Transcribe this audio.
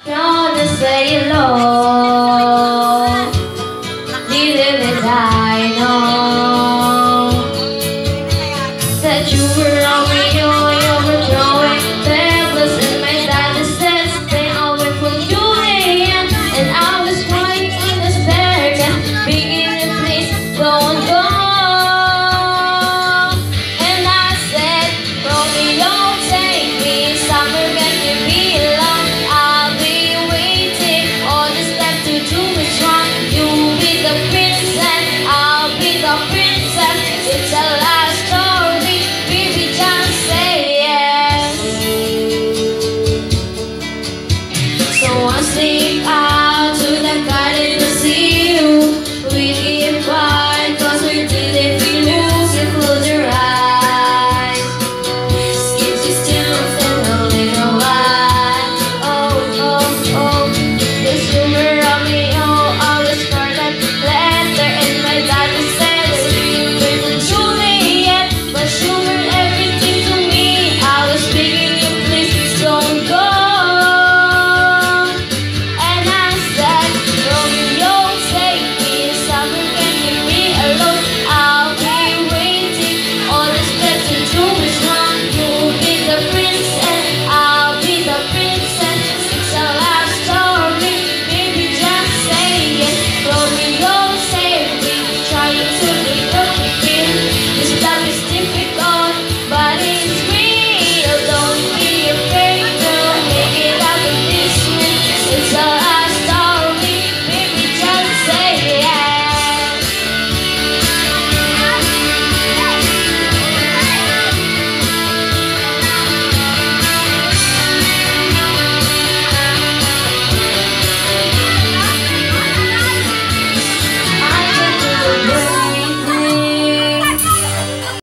Gonna say hello. Little did I know that you were on me, you were throwing pebbles in my daddy's sense. They all went from Julian, and I was crying in the staircase, begging please don't go. And I said, Romeo, take me somewhere where you belong. I'll be waiting, all this left to do is wrong. You be the princess, I'll be the princess. It's a last story, baby, just say yes. So I say